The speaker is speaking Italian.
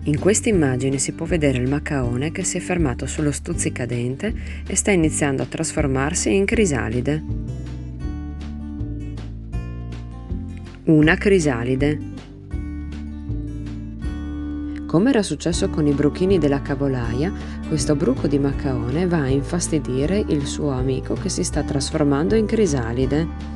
In questa immagine si può vedere il macaone che si è fermato sullo stuzzicadente e sta iniziando a trasformarsi in crisalide. Una crisalide. Come era successo con i bruchini della cavolaia, questo bruco di macaone va a infastidire il suo amico che si sta trasformando in crisalide.